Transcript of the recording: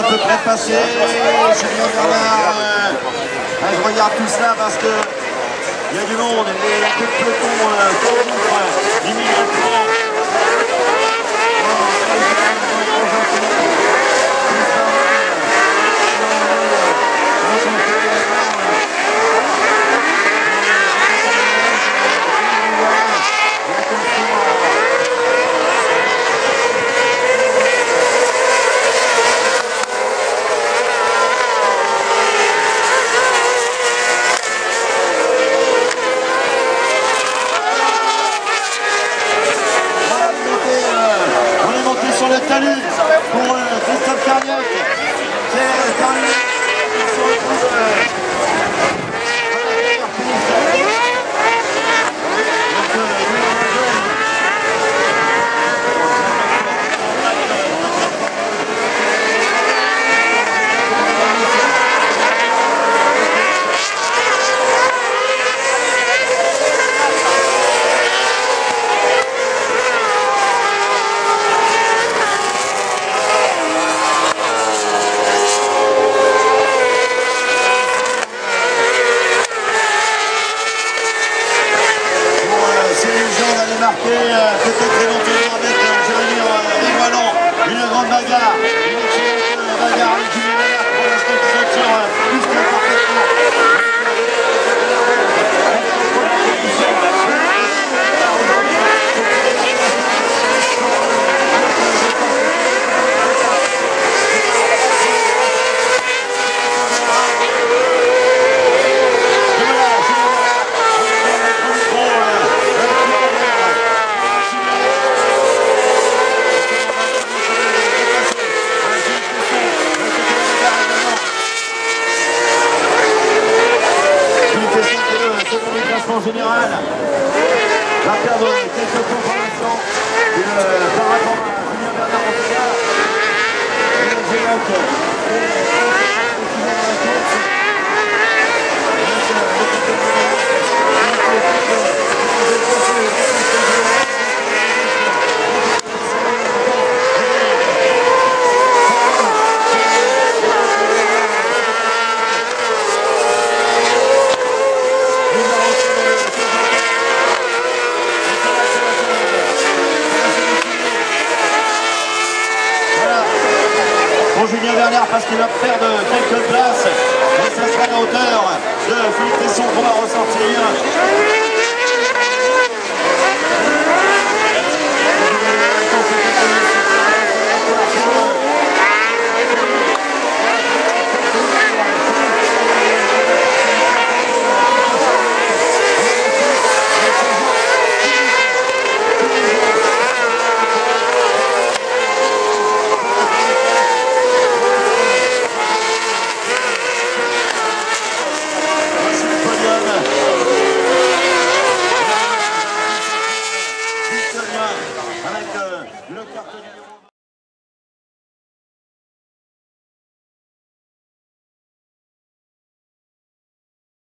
peu près de passer. Julien Bernard. Je regarde tout cela parce que il y a du monde. Il y a quelques pelotons pour le groupe. 10 000 francs. Sur le talus pour Christophe Carniac qui est terminé sur le coup peut-être éventuellement avec Jérémy Rigoilon, une grande bagarre, une excellente bagarre avec Julien Bernard pour l'instant qui s'en tire plus que parfaitement. En général, va perdre quelques points pour l'instant par rapport à Julien Bernard en tout cas. Julien Bernard parce qu'il va perdre quelques places.